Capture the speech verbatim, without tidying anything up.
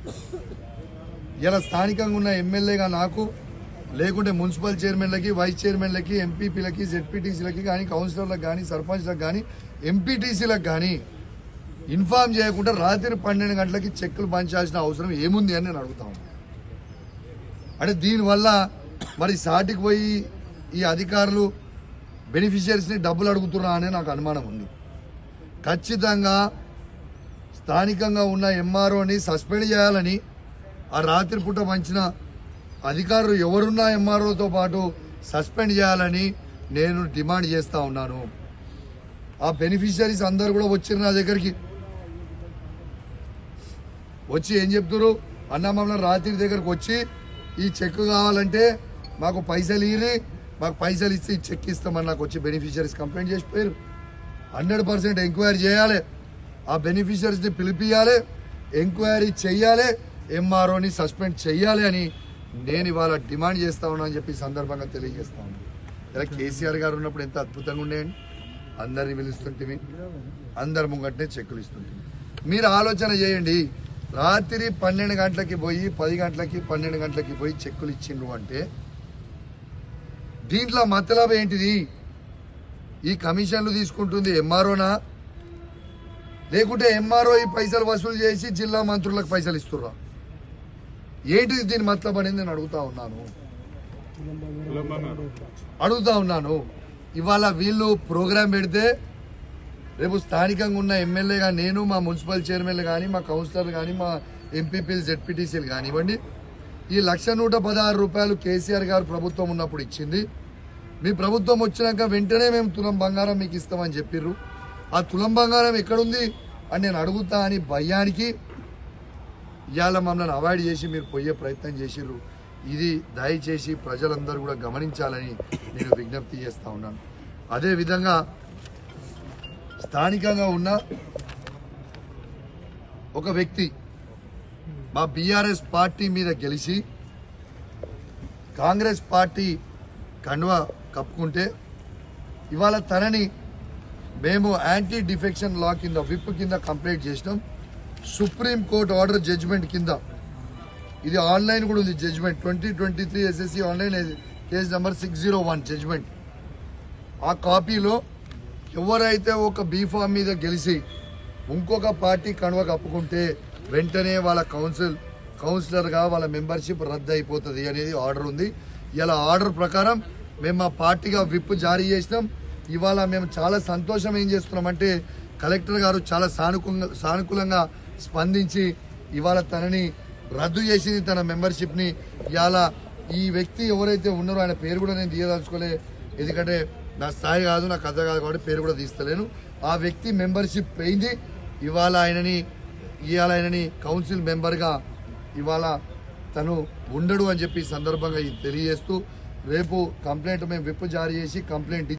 ఇలా స్థానికంగా ఉన్న ఎమ్మెల్యేగా నాకు లేకుంటే మున్సిపల్ చైర్మన్లకి వైస్ చైర్మన్లకి ఎంపీపీలకి జెడ్పీటీసీలకి కానీ కౌన్సిలర్లకు కానీ సర్పంచ్లకు కానీ ఎంపీటీసీలకు కానీ ఇన్ఫార్మ్ చేయకుండా రాత్రి పన్నెండు గంటలకి చెక్కులు పంచాల్సిన అవసరం ఏముంది అని నేను అడుగుతాను. అంటే దీనివల్ల మరి సాటికి పోయి ఈ అధికారులు బెనిఫిషియరీస్ని డబ్బులు అడుగుతున్నా అనే నాకు అనుమానం ఉంది. ఖచ్చితంగా స్థానికంగా ఉన్న ఎంఆర్ఓని సస్పెండ్ చేయాలని ఆ రాత్రిపూట పంచిన అధికారులు ఎవరున్నా ఎంఆర్ఓతో పాటు సస్పెండ్ చేయాలని నేను డిమాండ్ చేస్తా ఉన్నాను. ఆ బెనిఫిషియరీస్ అందరు కూడా వచ్చారు నా దగ్గరికి. వచ్చి ఏం చెప్తున్నారు, అన్న మమ్మల్ని రాత్రి దగ్గరకు వచ్చి ఈ చెక్ కావాలంటే మాకు పైసలు ఇరి, మాకు పైసలు ఇస్తే ఈ చెక్ ఇస్తామని నాకు వచ్చి బెనిఫిషియరీస్ కంప్లైంట్ చేసిపోయారు. హండ్రెడ్ పర్సెంట్ ఎంక్వైరీ చేయాలి, ఆ బెనిఫిషియరీస్ని పిలిపియాలి, ఎంక్వైరీ చెయ్యాలి, ఎంఆర్ఓని సస్పెండ్ చెయ్యాలి అని నేను ఇవాళ డిమాండ్ చేస్తా ఉన్నా అని చెప్పి సందర్భంగా తెలియజేస్తా ఉన్నాను. ఇలా కేసీఆర్ గారు ఉన్నప్పుడు ఎంత అద్భుతంగా ఉండేయండి. అందరిని పిలుస్తుంటే అందరి ముంగట్నే చెక్కులు ఇస్తుంటే మీరు ఆలోచన చేయండి. రాత్రి పన్నెండు గంటలకి పోయి పది గంటలకి పన్నెండు గంటలకి పోయి చెక్కులు ఇచ్చిండ్రు అంటే దీంట్లో మతలబ్ ఏంటిది? ఈ కమిషన్లు తీసుకుంటుంది ఎంఆర్ఓనా, లేకుంటే ఎంఆర్ఓ ఈ పైసలు వసూలు చేసి జిల్లా మంత్రులకు పైసలు ఇస్తుర్రా? ఏంటిది దీని మతలబ్ అనేది నేను అడుగుతా ఉన్నాను అడుగుతా ఉన్నాను ఇవాళ వీళ్ళు ప్రోగ్రాం పెడితే రేపు స్థానికంగా ఉన్న ఎమ్మెల్యేగా నేను, మా మున్సిపల్ చైర్మన్లు కానీ, మా కౌన్సిలర్లు కానీ, మా ఎంపీపీలు జెడ్పీటీసీలు కానివ్వండి, ఈ లక్ష నూట పదహారు రూపాయలు కేసీఆర్ గారు ప్రభుత్వం ఉన్నప్పుడు ఇచ్చింది. మీ ప్రభుత్వం వచ్చినాక వెంటనే మేము తులం బంగారం మీకు ఇస్తామని చెప్పిర్రు. ఆ తులం బంగారం ఎక్కడుంది అని నేను అడుగుతా అని భయానికి ఇవాళ మమ్మల్ని అవాయిడ్ చేసి మీరు పోయే ప్రయత్నం చేసిర్రు. ఇది దయచేసి ప్రజలందరూ కూడా గమనించాలని నేను విజ్ఞప్తి చేస్తా ఉన్నాను. అదేవిధంగా స్థానికంగా ఉన్న ఒక వ్యక్తి మా బీఆర్ఎస్ పార్టీ మీద గెలిచి కాంగ్రెస్ పార్టీ కండువా కప్పుకుంటే ఇవాళ తనని మేము యాంటీ డిఫెక్షన్ లా కింద విప్ కింద కంప్లైంట్ చేసినాం. సుప్రీంకోర్టు ఆర్డర్ జడ్జిమెంట్ కింద ఇది ఆన్లైన్ కూడా ఉంది judgement, twenty twenty three SSC online case number six zero one judgement. ఆ కాపీలో ఎవరైతే ఒక బీఫామ్ మీద గెలిచి ఇంకొక పార్టీ కనువ కప్పుకుంటే వెంటనే వాళ్ళ కౌన్సిల్ కౌన్సిలర్గా వాళ్ళ మెంబర్షిప్ రద్దు అయిపోతుంది అనేది ఆర్డర్ ఉంది. ఇలా ఆర్డర్ ప్రకారం మేము మా పార్టీగా విప్ జారీ చేసినాం. ఇవాళ మేము చాలా సంతోషం ఏం చేస్తున్నామంటే కలెక్టర్ గారు చాలా సానుకూలంగా సానుకూలంగా స్పందించి ఇవాళ తనని రద్దు చేసింది, తన మెంబర్షిప్ని. ఇవాళ ఈ వ్యక్తి ఎవరైతే ఉన్నారో ఆయన పేరు కూడా నేను తీయదలుచుకోలే, ఎందుకంటే నా స్థాయి కాదు, నా కథ కాదు కాబట్టి పేరు కూడా తీస్తలేను. ఆ వ్యక్తి మెంబర్షిప్ పోయింది. ఇవాళ ఆయనని ఇవాళ ఆయనని కౌన్సిల్ మెంబర్గా ఇవాళ తను ఉండడు అని చెప్పి సందర్భంగా తెలియజేస్తూ రేపు కంప్లైంట్ మేము విప్ జారీ చేసి కంప్లైంట్